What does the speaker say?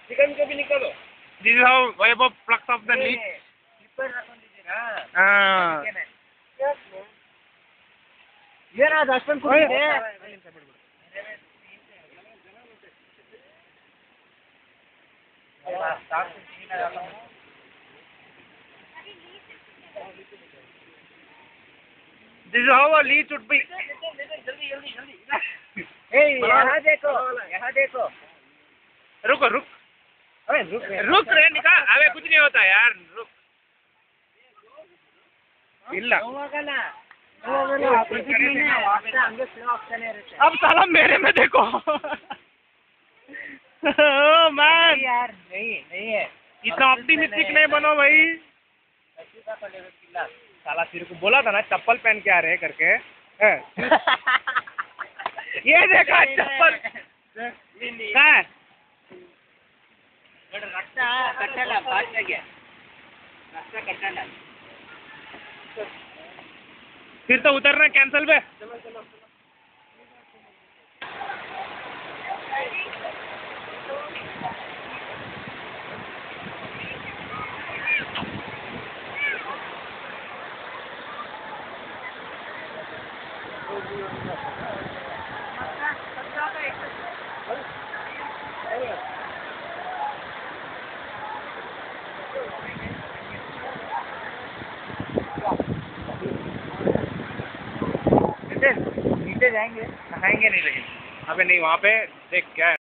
Chicken को भी निकालो। This is how Vaibhav plucks off the leech. Slipper रखने दीजिए ना। हाँ। ये ना 10 मिनट कुछ दे। This is how a leech would be. जल्दी जल्दी जल्दी। यहाँ देखो, यहाँ देखो। रुको रुक अरे रुक रुक रे निकाल। अबे कुछ नहीं होता यार, रुक। इल्ला अब साला मेरे में देखो। ओह मैन यार नहीं है इतना ऑप्टिमिस्टिक नहीं बनो भाई। साला सिर को बोला था ना चप्पल पहन के आ रहे करके। ये देखा चप्पल कहाँ है? फिर तो उतरना कैंसल बे। नीचे जाएंगे, नहाएंगे नहीं लेकिन। अबे नहीं, वहाँ पे देख क्या है।